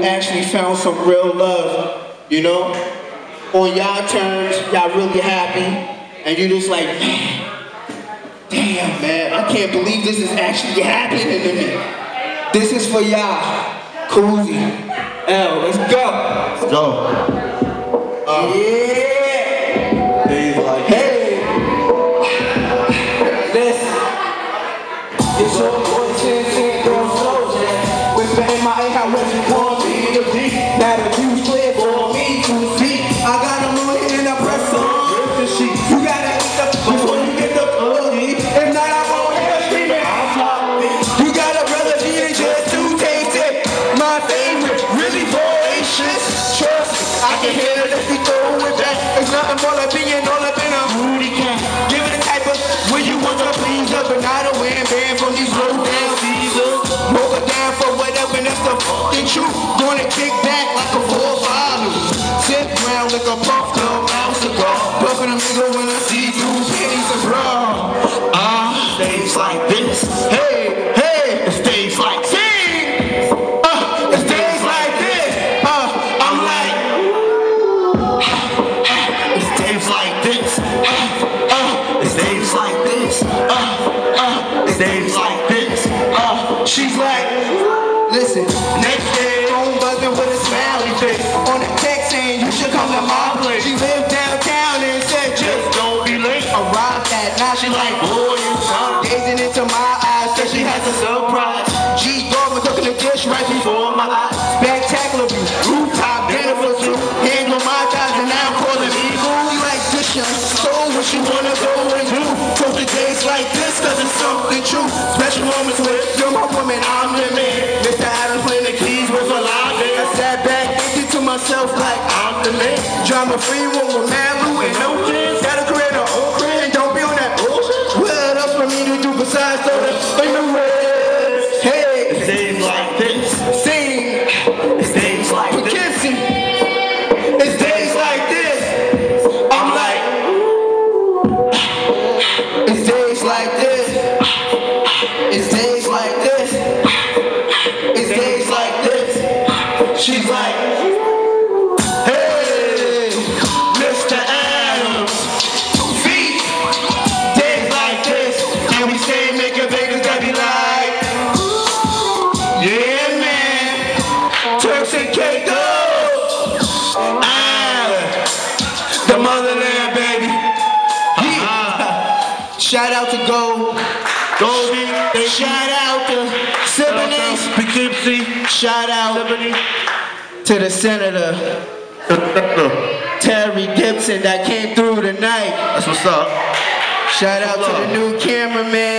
you actually found some real love, you know? On y'all terms, y'all really happy, and you just like, man, damn, man, I can't believe this is actually happening to me. This is for y'all. Coolzy, L, let's go. Let's go. Yeah. Days like Hey. Listen. It's your boy, 10 girls, slow jam. Whispering my ear, how what you want me to be. Now the view's clear for me to see. I got them on it and I press on. Rip the sheet. You gotta eat the before you get the booty. If not, I'm on here screaming. I'm flopping. You got a brother, he ain't just too tasty. My favorite, really voracious. Trust, I can hear it if you throw it back. It's nothing more like being all up in a booty cat. Give it a type of where you want to please up and not a win band from these low down Caesars. Mocha down for whatever, that's the fucking truth. Gonna kick back like a 4-5. Sit round like a puff till mouse cigar. Buffing a nigga when I see through panties and bra. Days like this. Hey, hey, it's days like sing. It's days like this. I'm like, it's days like this. It's days like this. It's days like this. She's like, listen, next day, phone buzzing with a smiley face. On the text saying you should come to my place. She lived downtown and said just don't be late. Arrived at 9, she like, boy, you son. Gazing into my eyes, said she has a surprise. G Dog was cooking the dish right before my eyes. Spectacular view, rooftop dinner for two. Hands on my thighs and now I'm calling me cool. She like this young soul, what she wanna go and do. Toast the days like this, cause it's something true. Special moments with you're my woman, I'm the man. Mr. Adams playing the keys with a loud day. I sat back, thinking to myself like I'm the man. Drama free one with Malu and no kids. Gotta create her own crib and don't be on that bullshit. What else for me to do besides throw the rest? Hey, it's days like this. Sing. It's days like this. Poughkeepsie. It's days like this. I'm like, it's days like this. It's days like this. It's days like this. She's like, hey, Mr. Adams, 2 feet. Days like this, and we say make your babies that be like, yeah, man. Turks and Caicos, the motherland, baby. Shout out to Goldie. Shout out to Symphonies. Poughkeepsie. Shout out to the Senator Terry Gibson that came through tonight. That's what's up. Shout out to the new cameraman.